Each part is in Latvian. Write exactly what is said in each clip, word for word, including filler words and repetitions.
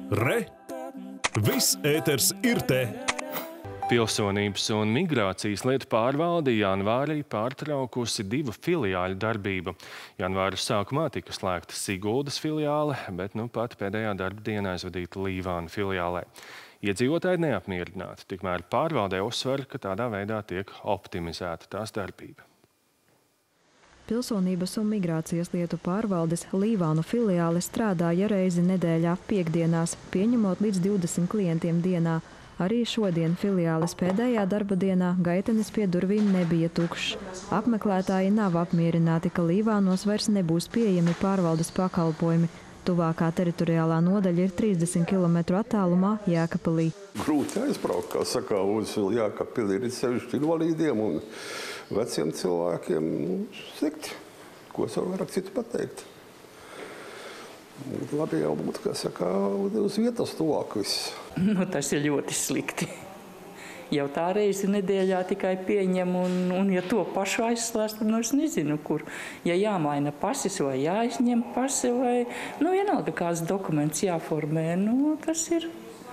Re! Viss ēters ir te! Pilsonības un migrācijas lietu pārvalde janvārī pārtraukusi divu filiāļu darbību. Janvāra sākumā tika slēgta Siguldas filiāle, bet nu pat pēdējā darba dienā aizvadīta Līvānu filiālē. Iedzīvotāji neapmierināti, tikmēr pārvaldē uzsver, ka tādā veidā tiek optimizēta tās darbība. Pilsonības un migrācijas lietu pārvaldes Līvānu filiāle strādāja reizi nedēļā piekdienās, pieņemot līdz divdesmit klientiem dienā. Arī šodien filiāles pēdējā darba dienā gaitenis pie durvīm nebija tukšs. Apmeklētāji nav apmierināti, ka Līvānos vairs nebūs pieejami pārvaldes pakalpojumi. Tuvākā teritoriālā nodaļa ir trīsdesmit kilometru attālumā Jēkabpilī. Grūti aizbraukt, kā saka, uz Jēkabpili ir sevišķi invalīdiem un veciem cilvēkiem. Nu, slikti. Ko es varu vairāk citu pateikt? Labi jau būtu, kā saka, uz vietas tuvāk viss. Nu, tas ir ļoti slikti. Jau tā reizi nedēļā tikai pieņem, un, un ja to pašu aizslēst, tad nu es nezinu, kur. Ja jāmaina pasis vai jāizņem pasi vai, nu vienalga kāds dokuments jāformē, nu tas ir,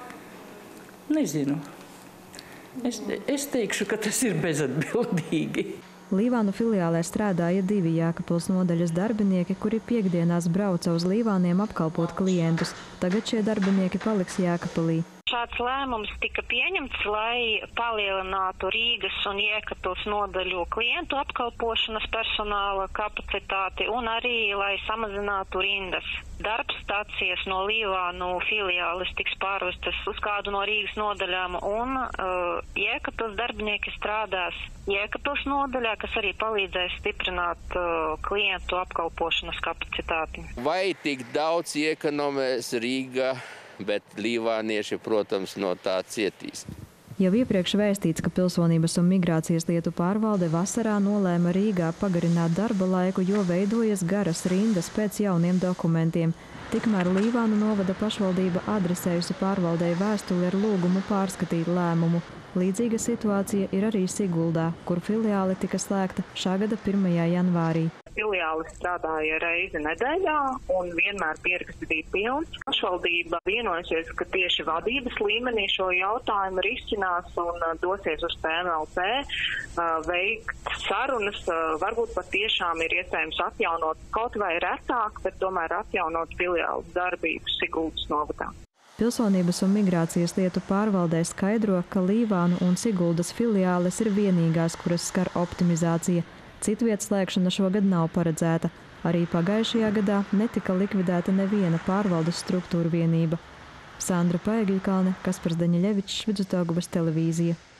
nezinu. Es, es teikšu, ka tas ir bezatbildīgi. Līvānu filiālē strādāja divi Jēkabpils nodaļas darbinieki, kuri piekdienās brauca uz Līvāniem apkalpot klientus. Tagad šie darbinieki paliks Jēkabpilī. Šāds lēmums tika pieņemts, lai palielinātu Rīgas un Jēkabpils nodaļu klientu apkalpošanas personāla kapacitāti un arī, lai samazinātu rindas. Darbstācijas no Līvānu filiāles tiks pārvestas uz kādu no Rīgas nodaļām un uh, Jēkabpils darbinieki strādās Jēkabpils nodaļā, kas arī palīdzēs stiprināt uh, klientu apkalpošanas kapacitāti. Vai tik daudz iekonomēs Rīga? Bet līvānieši, protams, no tā cietīs. Jau iepriekš vēstīts, ka Pilsonības un migrācijas lietu pārvalde vasarā nolēma Rīgā pagarināt darba laiku, jo veidojas garas rindas pēc jauniem dokumentiem. Tikmēr Līvānu novada pašvaldība adresējusi pārvaldei vēstuli ar lūgumu pārskatīt lēmumu. Līdzīga situācija ir arī Siguldā, kur filiāle tika slēgta šā gada pirmajā janvārī. Filiāle strādāja reizi nedēļā un vienmēr pieraksts bija pilns. Pašvaldība vienojusies, ka tieši vadības līmenī šo jautājumu risinās un dosies uz P M L P, veikt sarunas. Varbūt pat tiešām ir iespējams atjaunot kaut vai retāk, bet tomēr atjaunot filiāles darbību Siguldas novadā. Pilsonības un migrācijas lietu pārvaldē skaidro, ka Līvānu un Siguldas filiāles ir vienīgās, kuras skar optimizācija. Citvietas slēgšana šogad nav paredzēta. Arī pagājušajā gadā netika likvidēta neviena pārvaldes struktūra vienība. Sandra Paegļkalne, Kaspars Daņeļevičs, Vidusdaugavas televīzija.